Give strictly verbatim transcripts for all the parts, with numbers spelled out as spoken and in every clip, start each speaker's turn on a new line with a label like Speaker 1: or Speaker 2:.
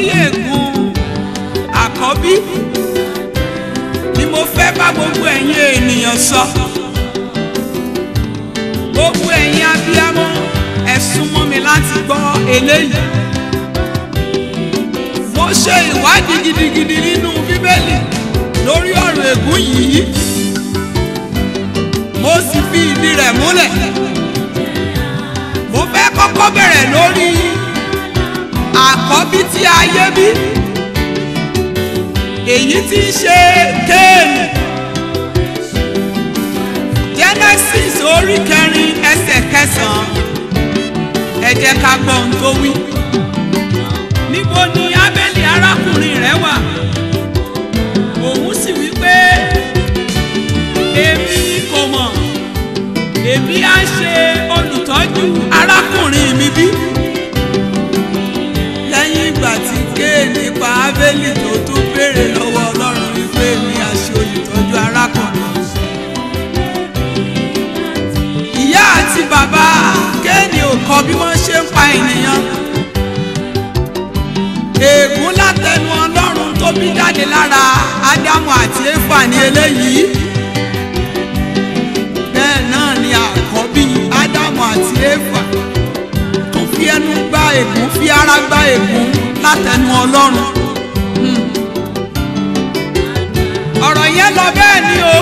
Speaker 1: lórí ègún àkọ́bí ni mo fẹ́ bá gbogbo ẹ̀yin ènìyàn sọ. Gbogbo ẹ̀yin abiyamọ ẹ súnmọ́ mi láti gbọ́ eléyìí. Mo ṣe ìwádìí gidigidi nínú Bíbélì lórí ọ̀rọ̀ ègún yìí, mo sì fi ìdí rẹ̀ múlẹ̀. Mo fẹ́ kọ́kọ́ bẹ̀rẹ̀ lórí àkọ́bí tí ayé bí, èyí tí í ṣe Kéènì. Genesis orí kẹrin ẹsẹ̀ kẹsàn-án, ẹ jẹ́ ká gbọ́ ohun tó wí. Níbo ni Ábélì arákùnrin rẹ̀ wà? Òun sì wí pé èmi kò mọ̀, èmi á ṣe olùtọ́jú arákùnrin mi bí. Lẹ́yìn ìgbà tí Kéènì pa Ábélì tó tún béèrè lọ́wọ́ Ọlọ́run wípé èmi á ṣe olùtọ́jú arákùnrin. Ìyá àti bàbá Kéènì ò kọ́ bí wọ́n ṣe ń pa ènìyàn. Ègún látẹnu Ọlọ́run tó bí jáde lára Ádámù àti Éfà ní eléyìí. Bẹ́ẹ̀ náà ni àkọ́bí Ádámù àti Éfà tó fi ẹnu gba ègún, fi ara gba ègún látẹnu Ọlọ́run. Ọ̀rọ̀ yẹn lọ bẹ́ẹ̀ ni o.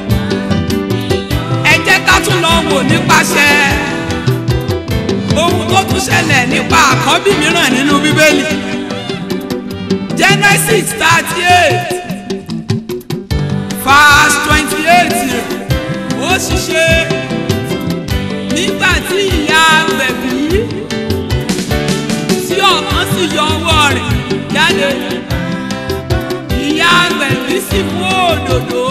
Speaker 1: Ẹ jẹ́ ká tún lọ wò nípasẹ̀ ohun tó tún ṣẹlẹ̀ nípa àkọ́bí mìíràn nínú Bíbélì. Genesis thirty-eight verse twenty-eight, ó sì ṣe nígbà tí ìyá agbẹ̀bí tí ọ̀kan sì yọ ọwọ́ rẹ̀ jáde, ìyá agbẹ̀bí sì mú òdòdó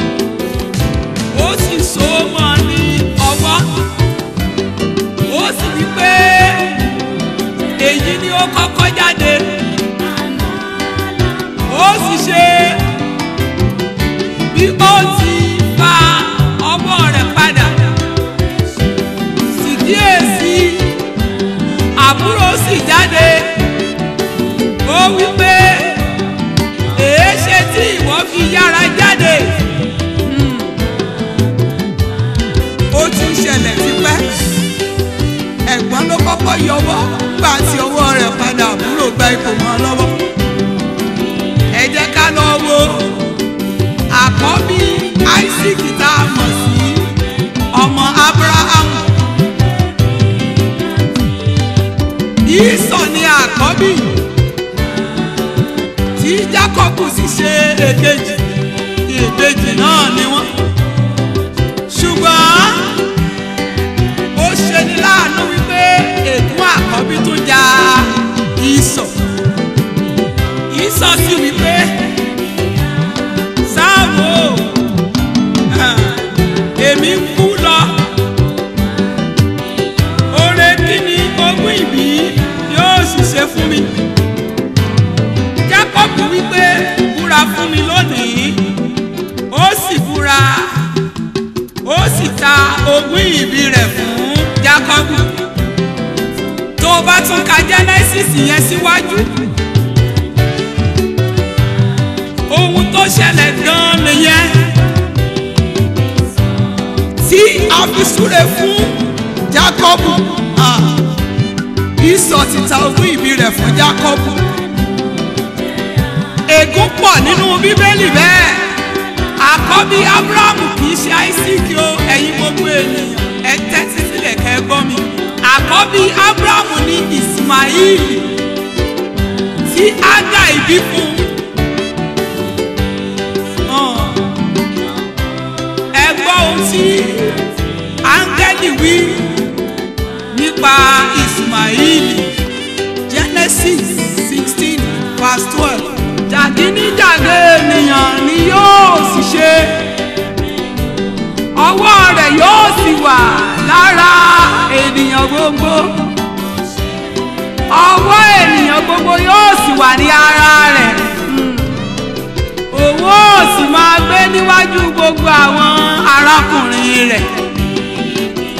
Speaker 1: ó sì so mọ́ ní ọwọ́, ó sì wí pé èyí ni ó kọ́kọ́ jáde. Ó sì ṣe bí ó ti fa ọwọ́ rẹ̀ padà, sì kíyèsí àbúrò sì jáde. Ó wí pé èé ṣe tí ìwọ fi yára jáde? Ó ti ń ṣẹlẹ̀ tipẹ́. Ẹ̀gbọ́n ló kọ́kọ́ yọwọ́, gbà tí ọwọ́ rẹ̀ padà àbúrò gba ipò mọ́ lọ́wọ́. Ẹ jẹ́ ká lọ wo àkọ́bí Isaac tá a mọ̀ sí ọmọ Abrahamu. Ísọ̀ ni àkọ́bí tí Jákọ́bù sì ṣe èkejì, ìbejì náà ni wọ́n. Ṣùgbọ́n ó ṣeni láàánú wípé ègún àkọ́bí tó já Ísọ̀. Ísọ̀ sì wípé sáwò èmi ń kú lọ, oore kíni ogún ìbí yóò sì ṣe fún mi. Jákọ́bù wípé búra fún mi lónìí, ó sì búra, ó sì ta ogún ìbí rẹ̀ fún Jákọ́bù. Tó o bá tún ka Genesis yẹn síwájú, ohun tó ṣẹlẹ̀ gan-an nìyẹn tí a fi súre fún Jákọ́bù. Ísọ̀ ti ta ogún ìbí rẹ̀ fún Jákọ́bù. Ègún pọ̀ nínú Bíbélì bẹ́ẹ̀. Àkọ́bí Ábúráhámù kì í ṣe Áísákì o, ẹ̀yin gbogbo ènìyàn ẹ tẹ́tí sílẹ̀ kẹ́ ẹ gbọ́ mi. Àkọ́bí Ábúráhámù ní Ìsmáílì tí Ágà ìbí fún. Ẹ gbọ́ ohun tí áńgẹ́lì wí nípa Ìsmáílì. Genesis sixteen verse twelve. Jàgídíjàgé ènìyàn ni yóò sì ṣe, ọwọ́ rẹ̀ yóò sì wà lára ènìyàn gbogbo, ọwọ́ ènìyàn gbogbo yóò sì wà ní ara rẹ̀. Òun ó sì máa gbé níwájú gbogbo àwọn arákùnrin rẹ̀.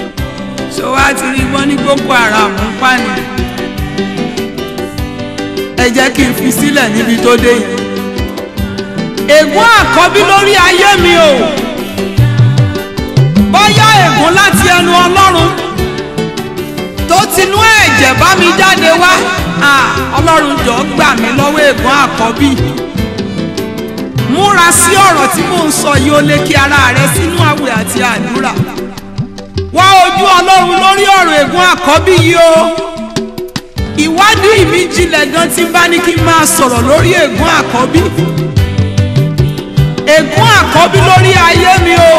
Speaker 1: Ṣé wàá ti rí wọn ní Boko Haram ń pàní? ẹ jẹ́ kí n fi sílẹ̀ níbi tó dé yìí. Ègún àkọ́bí lórí ayé mi o, bóyá ègún láti ẹnu Ọlọ́run tó tinú ẹ̀jẹ̀ bá mi jáde wá, Ọlọ́run jọ̀ọ́ gbà mí lọ́wọ́ ègún àkọ́bí. Múra sí ọ̀rọ̀ tí mò ń sọ yìí, ó lè kí ara rẹ sínú àwẹ̀ àti àdúrà. Wá ojú Ọlọ́run lórí ọ̀rọ̀ ègún àkọ́bí yìí o. Ìwádìí mi jinlẹ̀ gan tí bá ní kí n máa sọ̀rọ̀ lórí ègún àkọ́bí. Ègún àkọ́bí lórí ayé mi o.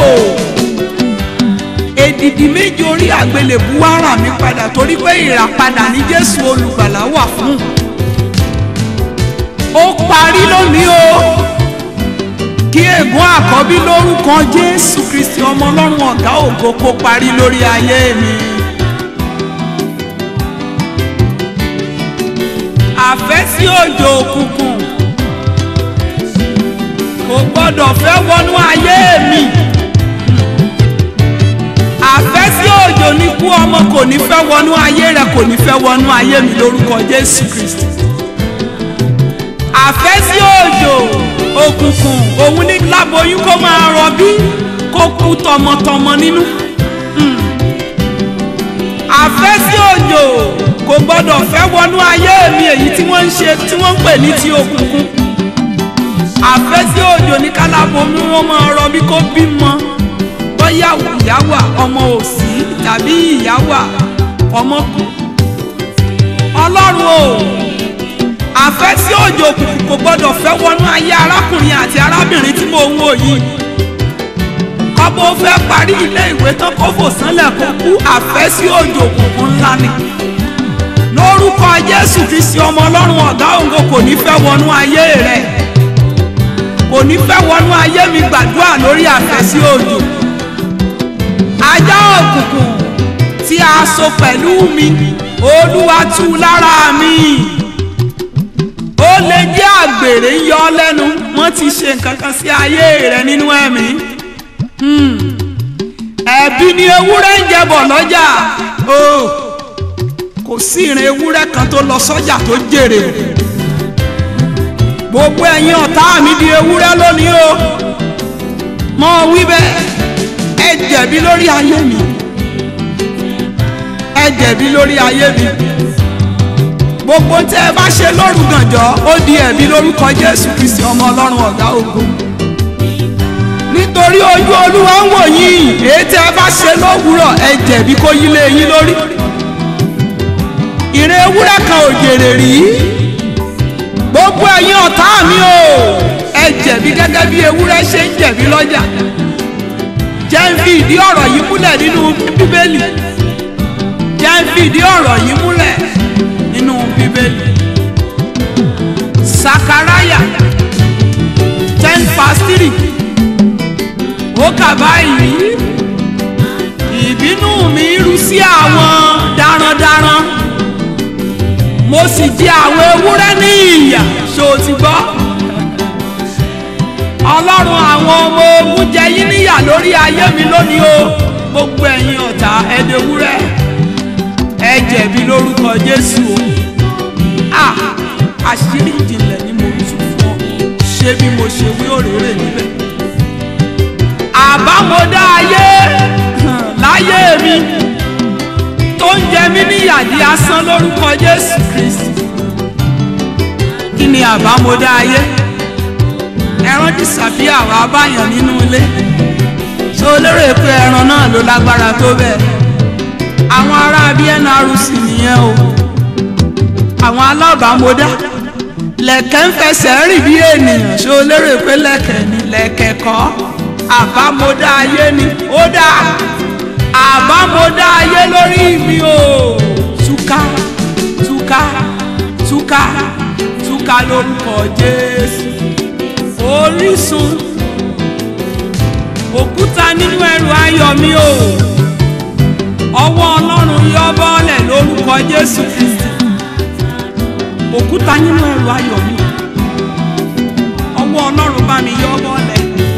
Speaker 1: Èdìdì méje orí àgbélébùú wá rà mí padà torí pé ìràpadà ní Jésù olùgbàlà wà fún. Ó parí lónìí o. Kí ègún àkọ́bí lórúkọ Jésù Kristi ọmọ Ọlọ́run ọ̀gá ògo kó parí lórí ayé mi. Àfẹ́sí òjò òkùnkùn kò gbọ́dọ̀ fẹ́ wọnú ayé mi. Àfẹ́sí òjò ní kú ọmọ kò ní fẹ́ wọnú ayé rẹ, kò ní fẹ́ wọnú ayé mi lórúkọ Jésù Kristi. Àfẹ́sí òjò òkùnkùn òun ní láboyún kó máa rọbí kó kú tọmọtọmọ nínú. Àfẹ́sí òjò kò gbọ́dọ̀ fẹ́ wọnú ayé mi, èyí tí wọ́n ń ṣe tí wọ́n ń pè ní ti òkùnkùn. Àfẹ́sí òjò ní káláboyún wọn máa rọbí kó bímọ, bóyá ìyá wà ọmọ òsì tàbí ìyá wà ọmọ kù. Ọlọ́run o, àfẹ́sí òjò òkùnkùn kò gbọ́dọ̀ fẹ́ wọnú ayé arákùnrin àti arábìnrin tí mò ń wò yìí. Kọ́bọ̀ fẹ́ parí ilé ìwé tán kó fò sánlẹ̀ kó kú. Àfẹ́sí òjò òkùnkùn ńlá ni. Lórúkọ Jésù Kristi ọmọ Ọlọ́run ọ̀gá ògo kò ní fẹ́ wọnú ayé rẹ̀, kò ní fẹ́ wọnú ayé mi. Gbàdúrà lórí àfẹ́sí òjò. Ajá òkùnkùn tí a so pẹ̀lú mi, Olúwa tú lára mi. Ó lè jẹ́ àgbèrè ń yọ lẹ́nu, wọ́n ti ṣe nǹkan kan sí ayé rẹ̀ nínú ẹ̀mí. Ẹ̀bi ni ewúrẹ́ ń jẹbọ lọ́jà. Kò sí ìrìn ewúrẹ́ kan tó lọ sọ́jà tó jèrè. Gbogbo ẹ̀yin ọ̀tá mi di ewúrẹ́ lónìí o. Mo wí bẹ́ẹ̀, ẹ jẹ̀bi lórí ayé mi, ẹ jẹ̀bi lórí ayé mi. Gbogbo tẹ́ ẹ bá ṣe lóru gànjọ́ ó di ẹ̀bi lórúkọ Jésù Kristi ọmọ Ọlọ́run ọ̀gá ògo. Nítorí ojú Olúwa ń wò yín, èyí tẹ́ ẹ bá ṣe lówùúrọ̀ ẹ jẹ̀bi kó yí lé yín lórí. Ìrìn ewúrẹ́ kan ò jèrè rí. Gbogbo ẹ̀yin ọ̀tá mi o, ẹ jẹ̀bi gẹ́gẹ́ bí ewúrẹ́ ṣe ń jẹ̀bi lọ́jà. Jẹ́ ń fi ìdí ọ̀rọ̀ yìí múlẹ̀ nínú Bíbélì. Jẹ́ ń fi ìdí ọ̀rọ̀ yìí múlẹ̀ nínú Bíbélì. Sakaraya ten verse three. Ó kà báyìí, ìbínú mi rú sí àwọn darandaran, mo sì jẹ àwọn ewúrẹ́ ní ìyà. Ṣó o ti gbọ́? Ọlọ́run àwọn ọmọ ogun jẹ yín níyà lórí ayé mi lónìí o. Gbogbo ẹ̀yin ọ̀tá ẹ̀dẹ̀ ewúrẹ́ ẹ jẹ̀bi lórúkọ Jésù o. Ah, àṣírí ìjìnlẹ̀ ni mo tú fún ọ, ṣé bí mo ṣe wí òrèrè níbẹ̀. Àbámọ̀dá ayé láyé mi tó ń jẹ mí níyà di asán lórúkọ Jésù Kristi. Kí ni àbámọ̀dá ayé? Ẹran dìsàbí àwọn abáyàn nínú ilé. Ṣé o lérò pé ẹran náà ló lágbára tó bẹ́ẹ̀? Àwọn ará bí N R C nìyẹn o. Àwọn alábàámọ̀dá lẹ̀kẹ̀ ń fẹsẹ̀ rìn bí ènìyàn. Ṣé o lérò pé lẹ̀kẹ̀ ni? Lẹ̀kẹ̀ kọ́, àbámọ̀dá ayé ni. Ó dà àbámọ̀dá ayé lórí mi o. Túká túká túká túká lórúkọ Jésù. Orísun òkúta nínú ẹrù ayọ̀ mi o. Ọwọ́ Ọlọ́run yọ bọ́ọ̀lẹ̀ lórúkọ Jésù Kristi. Òkúta nínú ẹrù ayọ̀ mi, ọwọ́ Ọlọ́run bá mi yọ bọ́ọ̀lẹ̀.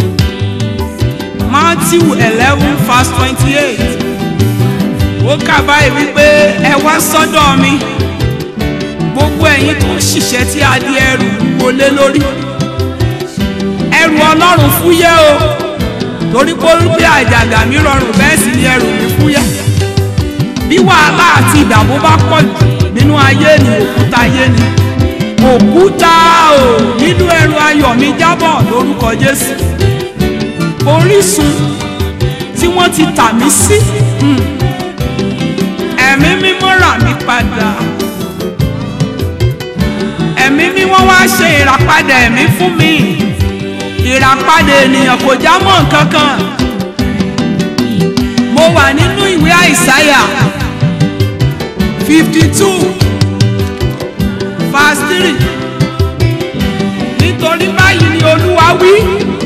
Speaker 1: Matthew eleven verse twenty-eight. Ó kà báyìí wípé ẹ wá sọ́dọ̀ mi gbogbo ẹ̀yin tó ń ṣiṣẹ́ tí a di ẹrù wọlé lórí, ẹrù Ọlọ́run fúyẹ́ o, torí pé bí àjàgà mi rọrùn bẹ́ẹ̀ sì ni ẹrù mi fúyẹ́. Bí wàhálà àti ìdààmú bá pọ̀ jù nínú ayé ni òkúta ayé ni, òkúta o nínú ẹrù ayọ̀ mi jábọ̀ lórúkọ Jésù. Orísun tí wọ́n ti tà mí sí, ẹ̀mí mímọ́ rà mí padà. Ẹ̀mí mímọ́ wá ṣe ìràpadà ẹ̀mí fún mi. Ìràpadà ènìyàn kò já mọ́ nǹkan kan. Mo wà nínú ìwé Àìsáyà fifty two verse three. Nítorí báyìí ni Olúwa wí,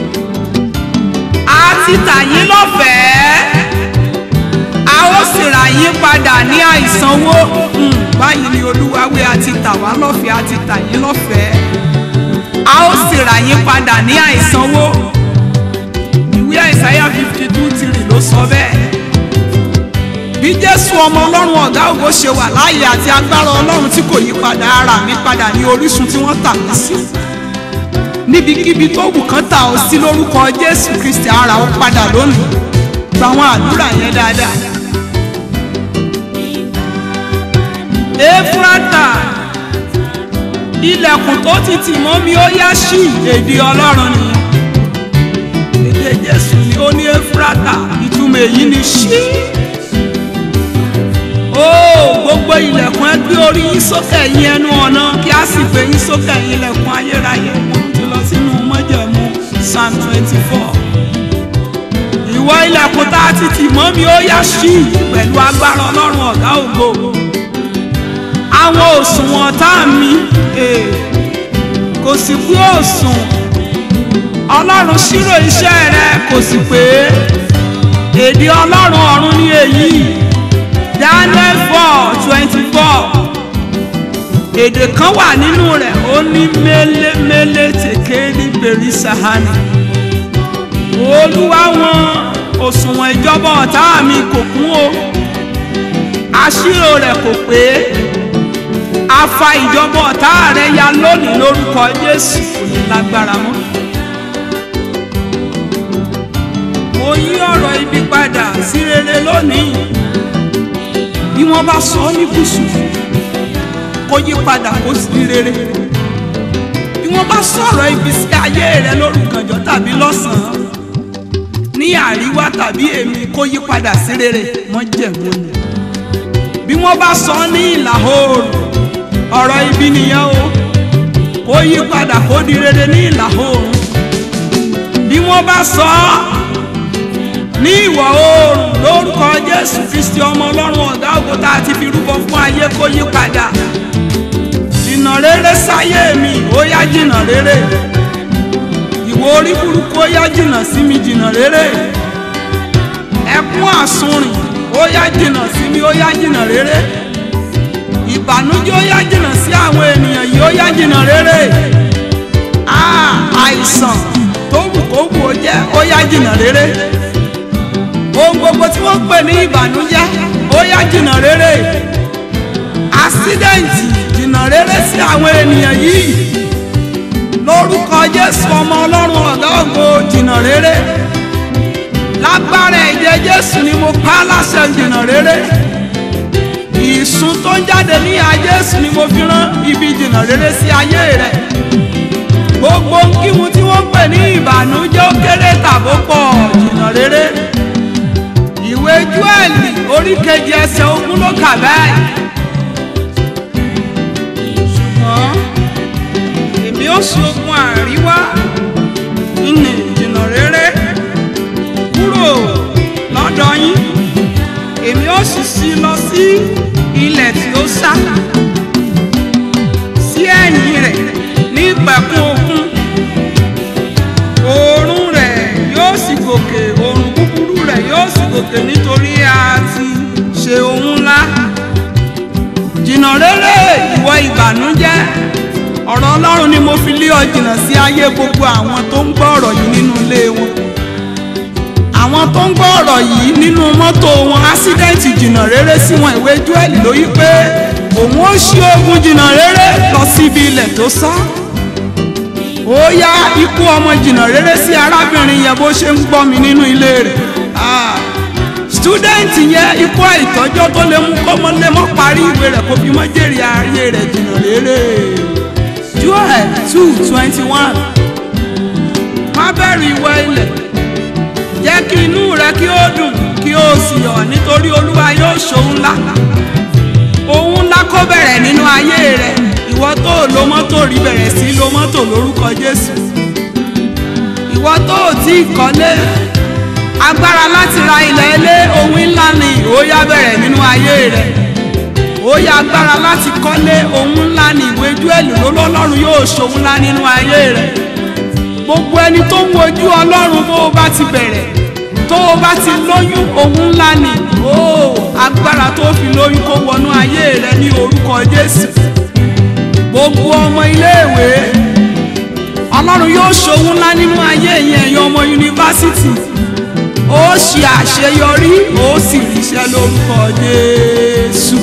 Speaker 1: a ti tà yín lọ́fẹ̀ẹ́, a ó sì rà yín padà ní àìsanwó. Báyìí ni Olúwa wí, a ti tà wá lọ́fẹ̀ẹ́, a ti tà yín lọ́fẹ̀ẹ́, a ó sì rà yín padà ní àìsanwó. Ìwé Àìsáyà fifty two three ló sọ bẹ́ẹ̀. Bí Jésù ọmọ Ọlọ́run ọ̀gá ògo ṣe wà láàyè àti agbára Ọlọ́run tí kò yí padà, ara mi padà ní orísun tí wọ́n tà mí sí. Níbikíbi tó wù kán tà ọ́ sí lórúkọ Jésù Kristi, ara ó padà lónìí. Gba àwọn àdúrà yẹn dáadáa. Éfúrátà, ilẹ̀kùn tó ti tì mọ́ mi ó yá ṣí. Èdè Ọlọ́run nìyẹn, èdè Jésù ni ó ní Éfúrátà, ìtumọ̀ èyí ni ṣí. Ó gbogbo ilẹ̀kùn ẹ gbé orí yín sókè yín ẹnu ọ̀nà, kí a sì gbé yín sókè yín ilẹ̀kùn ayérayé. Mo ti lọ sínú májẹ̀mú Psalm twenty four. Ìwọ ilẹ̀kùn tá a ti tì mọ́ mi ó yá ṣí pẹ̀lú agbára Ọlọ́run ọ̀gá ògo. Àwọn òṣùwọ̀n ọ̀tá mi kò sì pé òṣùwọ̀n. Ọlọ́run ṣírò iṣẹ́ rẹ kò sì pé. Èdè Ọlọ́run ọ̀run ni èyí. Daniel four twenty four. Èdè kan wà nínú rẹ̀, ó ní mélé mélé tèkéli bèrè sahani. Olúwa wọn òṣùwọ̀n ìjọba ọ̀tá mi kò kún o, àṣírò rẹ̀ kò pé. A fa ìjọba ọ̀tá rẹ̀ ya lónìí lórúkọ Jésù, kò ní lágbára mọ́. Mo yí ọ̀rọ̀ ibi padà sí rere lónìí. Bí wọ́n bá sọ ọ́ ní gúúsù, kó yí padà kó sí rere. Bí wọ́n bá sọ̀rọ̀ ibi sí ayé rẹ lórúkànjọ́ tàbí lọ́sàn-án, ní àríwá tàbí èmi, kó yí padà sí rere. Wọ́n jẹ̀mú ni. Bí wọ́n bá sọ ọ́ ní ìlà oòrùn, ọ̀rọ̀ ibi nìyẹn o, kó yí padà kó di rere ní ìlà oòrùn. Bí wọ́n bá sọ ọ́ ní ìwọ̀ oòrùn, lórúkọ Jésù Kristi ọmọ Ọlọ́run ọ̀gá ògo tá a ti fi rúbọ fún ayé, kó yí padà. Jìnnà rere sáyé mi, ó yá jìnnà rere. Ìwọ orí burúkú, ó yá jìnnà sí mi, jìnnà rere. Ẹkún àsunrìn, ó yá jìnnà sí mi, ó yá jìnnà rere. Ìbànújẹ́ ó yá jìnnà sí àwọn ènìyàn yìí, ó yá jìnnà rere. Àìsàn tó wù kó wù ó jẹ́, ó yá jìnnà rere. Ohun gbogbo tí wọ́n pè ní ìbànújẹ́, ó yá jìnnà rere. Àsídẹ̀ǹtì, jìnnà rere sí àwọn ènìyàn yìí lórúkọ Jésù ọmọ Ọlọ́run ọ̀gá ògo, jìnnà rere. Lágbára ẹ̀jẹ̀ Jésù ni mo pa á láṣẹ, jìnnà rere. Ìsun tó ń jáde ní ìhà Jésù ni mo fi rán ibi jìnnà rere sí ayé rẹ. Gbogbo nkíhun tí wọ́n pè ní ìbànújẹ́, ó kéré tàbó pọ̀, jìnnà rere. Ìwé Jóẹ́lì orí kejì ẹsẹ̀ ogún ló kà báyìí. Ṣùgbọ́n èmi ó ṣogun àríwá, ìní jìnnà rere, kúrò lọ́dọ̀ yín. Èmi ó sì ṣí lọ sí ilẹ̀ tí ó sá sí ẹ̀yìn rẹ̀ ní ìpẹ̀kun òkun. Oòrùn rẹ̀ yóò sì gòkè, oòrùn búburú rẹ̀ yóò sì gòkè, nítorí a ti ṣe ohun ńlá. Jìnnà rere ìwọ ìbànújẹ́. Ọ̀rọ̀ Ọlọ́run ni mo fi lé ọ jìnnà sí ayé gbogbo àwọn tó ń gbọ́ ọ̀rọ̀ yìí nínú ilé wọn. Àwọn tó ń gbọ́ ọ̀rọ̀ yìí nínú mọ́tò wọn, ásídẹ́ǹtì jìnnà. jìnnà rere sí wọn. Ìwé Jóẹ́lì ló yí pé òun ó ṣí ogun jìnnà rere lọ síbi ilẹ̀ tó sá. Ó yá ikú ọmọ jìnnà rere sí arábìnrin yẹn bó ṣe ń gbọ́ mi nínú ilé rẹ̀. Student yẹn ikú àìtọ́jọ́ tó lè mú kọ́mọ lè mọ́ parí ìwé rẹ̀ kó fi mọ́ jèrè ayé rẹ̀ jìnnà rere. Joel two twenty one. Má bẹ̀rù ìwọ ilẹ̀, jẹ́ kí inú rẹ kí ó dùn kí ó sì yọ̀, nítorí Olúwa yóò ṣohun ńlá. Ohun ńlá kó bẹ̀rẹ̀ nínú ayé rẹ̀. Ìwọ tó lo mọ́tò rí bẹ̀rẹ̀ sí lo mọ́tò lórúkọ Jésù. Ìwọ tó tí kọ́lé, agbára láti ra ilẹ̀ ilé ohun ńlá ni ó yá bẹ̀rẹ̀ nínú ayé rẹ̀. Ó yá agbára láti kọ́lé ohun ńlá ni. Ìwé Jóẹ́lì lọ́lọ́run yóò ṣohun ńlá nínú ayé rẹ̀. Gbogbo ẹni tó ń wojú Ọlọ́run bó o bá ti bẹ̀rẹ̀, tó o bá ti lóyún ohun ńlá ni. Ó agbára tó fi lóyún kó wọnú ayé rẹ̀ ní orúkọ Jésù. Gbogbo ọmọ iléèwé, Ọlọ́run yóò ṣohun ńlá nínú ayé yẹn. Ẹ̀yin ọmọ yunifásitì, ó ṣe àṣeyọrí, ó sì ríṣẹ́ lórúkọ Jésù.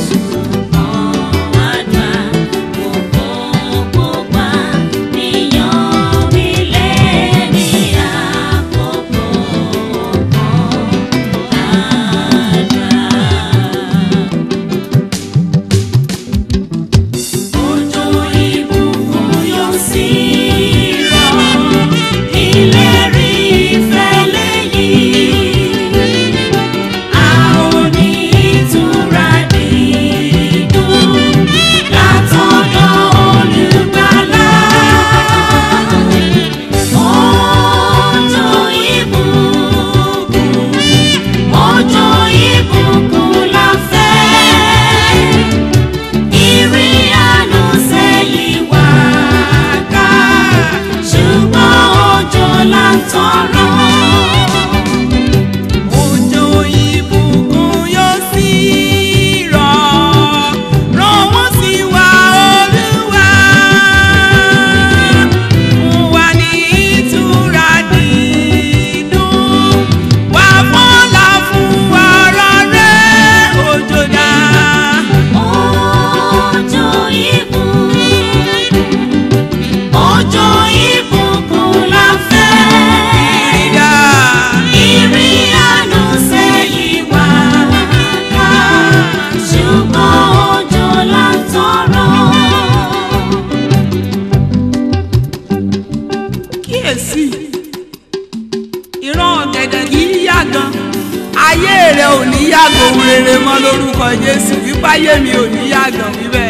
Speaker 1: Jésù wípé ayé mi ò ní yàgàn wíbẹ̀.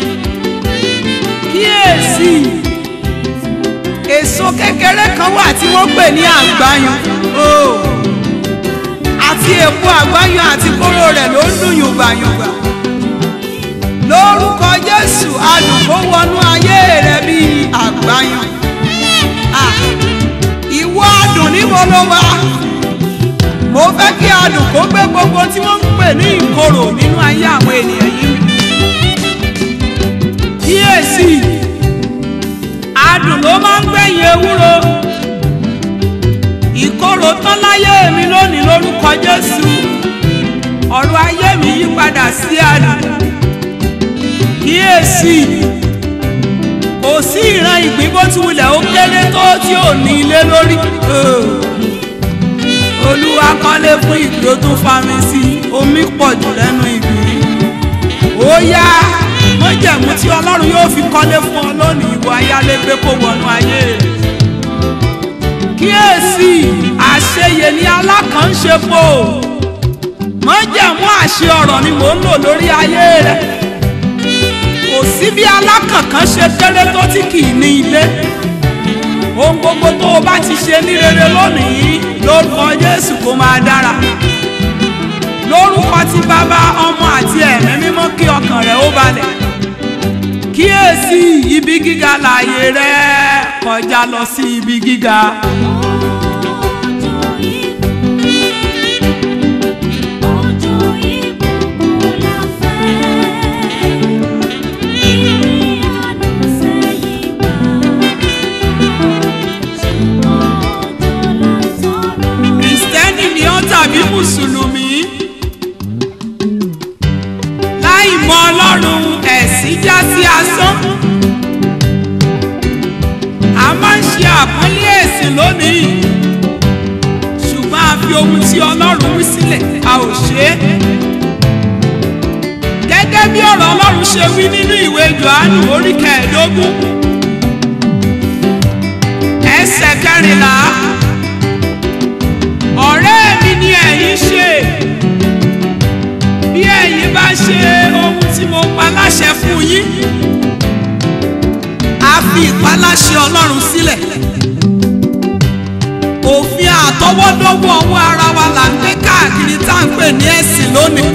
Speaker 1: Kíyèsí, èso kékeré kan wà tí wọ́n pè ní àgbáyùn. Àti èpo àgbáyùn àti kóró rẹ̀ ló ń dùn yùngbàyùngbà. Lórúkọ Jésù, adùn kó wọnú ayé rẹ̀ bíi àgbáyùn. Ìwọ adùn níbo ló wà? Mo fẹ́ kí adùn kó gbé gbogbo tí wọ́n ń pè ní ìkorò nínú ayé àwọn ènìyàn yìí. Kíyèsí, adùn ló máa ń gbẹ̀yìn ewúro. Ìkorò tán láyé mi lónìí lórúkọ Jésù. Ọ̀rọ̀ ayé mi yí padà sí adùn. Kíyèsí, kò sí ìran ìgbín bó ti wulẹ̀ ó kéré tó tí ò ní ilé lórí. Olúwa kọ́lé fún ìgbín ó tún fa mi sí, omi pọ̀ jù lẹ́nu ìgbín. Ó yá májẹ̀mú tí Ọlọ́run yóò fi kọ́lé fún ọ lónìí, ìwọ ayálégbé kó wọnú ayé rẹ̀. Kíyèsí, àṣeyẹ ni alákànṣepò. Májẹ̀mú àṣẹ ọ̀rọ̀ ni mò ń lò lórí ayé rẹ̀. Kò sí bí alákànkàn ṣe kéré tó tí kì í ní ilé. Ohun gbogbo tó o bá ti ṣe ní rere lónìí, lórúkọ Jésù kó máa dára. Lórúkọ ti Bàbá, Ọmọ àti Ẹ̀mí Mímọ́, kí ọkàn rẹ̀ ó balẹ̀. Kíyèsí, ibi gíga láàyè rẹ̀ kọjá lọ sí ibi gíga. Mùsùlùmí, ẹ̀sìn já sí asán. A máa ń ṣe àpọ́nlé ẹ̀sìn lónìí, ṣùgbọ́n a fi ohun tí Ọlọ́run wí sílẹ̀ a ò ṣe é. Gẹ́gẹ́ bí ọ̀rọ̀ Ọlọ́run ṣe wí nínú ìwé Jòhánù orí kẹẹ̀ẹ́dógún ẹsẹ̀ kẹrìnlá, ọ̀rẹ́ mi ni ẹ̀yin ṣe bí ẹ̀yin bá ṣe ohun tí mo pa láṣẹ fún yín. A fi ìpaláṣẹ Ọlọ́run sílẹ̀. Òfin àtọwọ́dọ́wọ́ ọwọ́ ara wa là ń gbé káàkiri tá à ń pè ní ẹ̀sìn lónìí.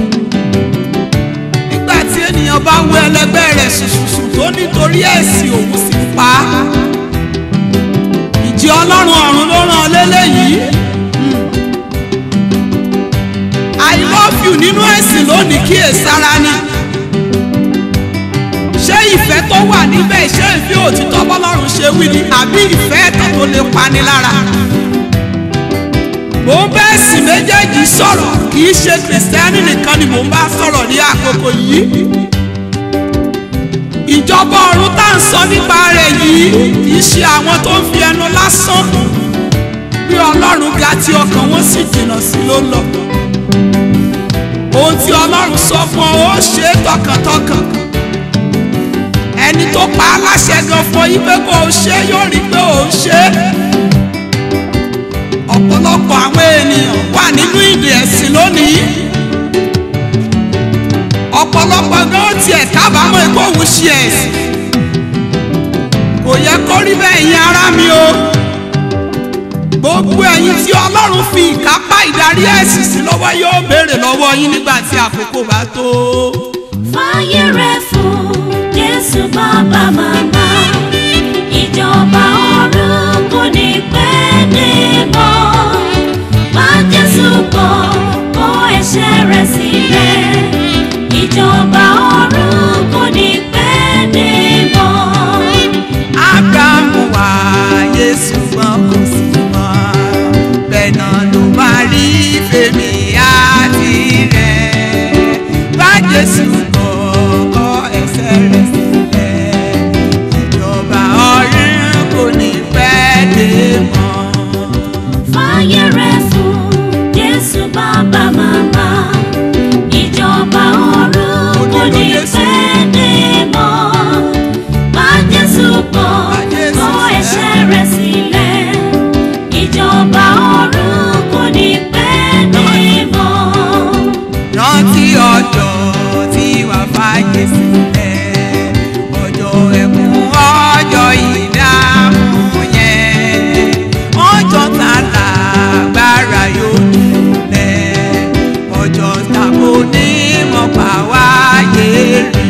Speaker 1: Nígbà tí ènìyàn bá wọ ẹlẹgbẹ́ rẹ̀ ṣùṣùṣù tó nítorí ẹ̀sìn òun sì pa á, ìjì Ọlọ́run ọ̀run ló rán lélẹ́yìí. I love you nínú ẹ̀sìn lónìí kíyèsára ni. Ṣé ìfẹ́ tó wà níbẹ̀ ṣé ìfẹ́ òtítọ́ bọ́lọ́run ṣe wí ni àbí ìfẹ́ ẹ̀tàn tó lè pani lára? Mò ń bá ẹ̀sìn méjèèjì sọ̀rọ̀, kì í ṣe kìrìsìtẹ́nì nìkan ni mò ń bá sọ̀rọ̀ ní àkókò yìí. Ìjọba ọ̀run tá à ń sọ nípa rẹ̀ yìí kì í ṣe àwọn tó ń fi ẹnu lásán bí Ọlọ́run ga tí ọkàn wọn sì jìnnà sí ló lọ. Ohun tí Ọlọ́run sọ fún ọ ó ṣe é tọkàntọkàn. Ẹni tó pa á láṣẹ gan fún yín pé kó o ṣe yóò rí pé ò ń ṣe é. Ọ̀pọ̀lọpọ̀ àwọn ènìyàn wà nínú ìdè ẹ̀sìn lónìí. Ọ̀pọ̀lọpọ̀ gan tiẹ̀ kábàámọ̀ ikú òun ṣe ẹ̀sìn. Kò yẹ kó rí bẹ́ẹ̀ yín ará mi o. Gbogbo ẹ̀yin tí Ọlọ́run fi ìkápá ìdarí ẹ̀sìn sí lọ́wọ́ yóò béèrè lọ́wọ́ yín nígbà tí àkókò bá tó.
Speaker 2: Fàyè rẹ̀ fún Jésù bàbá màmá, ìjọba ọ̀run kò ní pẹ́ dé mọ́. Bá Jésù bọ̀, kó ẹ̀ṣẹ̀ rẹ̀ sílẹ̀, ìjọba ọ̀run kò ní pẹ́ dé mọ́.
Speaker 1: Ábúráhámù wáyé ṣùgbọ́n kò sí mọ́, bẹ́ẹ̀ náà ló máa rí fèmí àti rẹ̀. Bá Jésù bọ̀, kó ẹ̀ṣẹ̀ rẹ̀ sílẹ̀, ìjọba ọ̀run kò ní pẹ́ dé mọ́.
Speaker 2: Fàyè rẹ̀ fún Jésù bàbá màmá, ìjọba ọ̀run kò ní pẹ́ dé mọ́. Bá Jésù bọ̀, kó ẹ̀ṣẹ̀ rẹ̀ sílẹ̀, ìjọba ọ̀run kò ní pẹ́ dé mọ́.
Speaker 1: Rántí ọjọ́ tí wàá fàyè sílẹ̀, ọjọ́ ẹkún, ọjọ́ ìdààmú yẹn, ọjọ́ tá lágbára yóò nílẹ̀, ọjọ́ tá kò ní mọ̀ pa wáyé rí.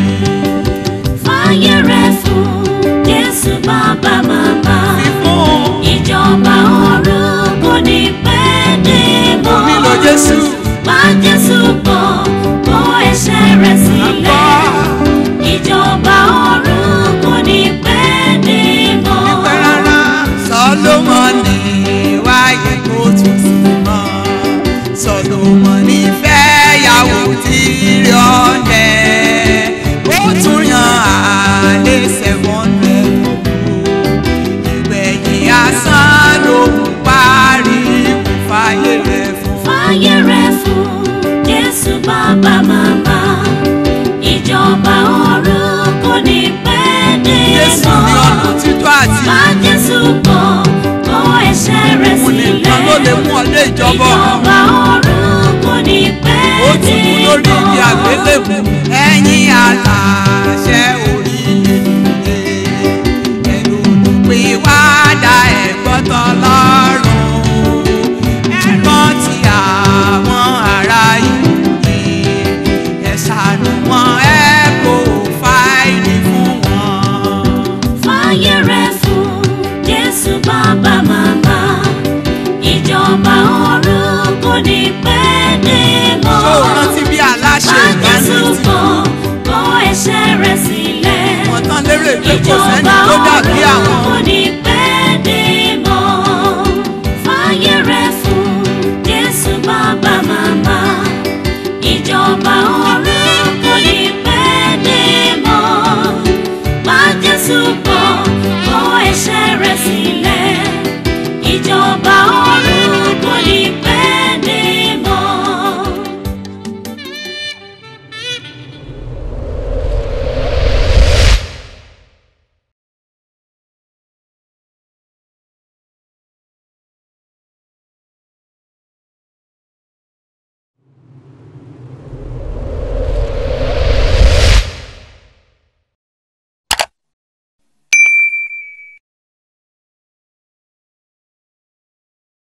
Speaker 2: Fàyè rẹ̀ fún Jésù bàbá màmá,
Speaker 1: Fífún
Speaker 2: ìjọba ọ̀run kò ní pẹ́ dé mọ́.
Speaker 1: mi lọ Jésù.
Speaker 2: Bá Jésù bọ̀, kó ẹ̀ṣẹ̀ rẹ̀ sílẹ̀, ìjọba ọ̀run kò ní pẹ́ dé mọ́.
Speaker 1: Pẹ́ rárá, Sólómọ́nì wáyé kó tún sí mọ́. Sólómọ́nì fẹ́ yàwó tírí ọ̀dẹ̀, ó tún yan àlè seven hundred. Ìgbẹ̀yìn asán ló ń parí, kò fàyè rẹ̀ fún.
Speaker 2: Fàyè rẹ̀ fún Jésù bàbá màmá, ìjọba ọ̀run kò ní pẹ́ dé
Speaker 1: Jésù ní
Speaker 2: mọ́.
Speaker 1: ọ̀nà títọ́ àti
Speaker 2: Bá Jésù bọ̀, kó ẹ̀ṣẹ̀ rẹ̀
Speaker 1: òun nìkan ló lè
Speaker 2: sílẹ̀,
Speaker 1: mú ọ dé ìjọba ọ̀run.
Speaker 2: ìjọba ọ̀run kò ní pẹ́
Speaker 1: Ó
Speaker 2: dé
Speaker 1: ti kú lórí igi àgbélébù. Ẹ̀yin aláṣẹ orílẹ̀-èdè, ẹnu pé wá dá ẹ̀gbọ́n tọ́lọ́run. Ẹ rántí àwọn ará ìlú, ẹ ṣàánú wọn, ẹ kó fáìlì fún wọn.
Speaker 2: Fàyè rẹ̀ fún Jésù bàbá màmá, ìjọba ọ̀run kò ní pẹ́ dé mọ́.
Speaker 1: Ṣó o rántí bí aláṣẹ
Speaker 2: Bá
Speaker 1: ìgbàanì
Speaker 2: Jésù
Speaker 1: ti
Speaker 2: bọ̀, kó ẹ̀ṣẹ̀ rẹ̀ sílẹ̀,
Speaker 1: wọ́n tán lérò pé kò
Speaker 2: ìjọba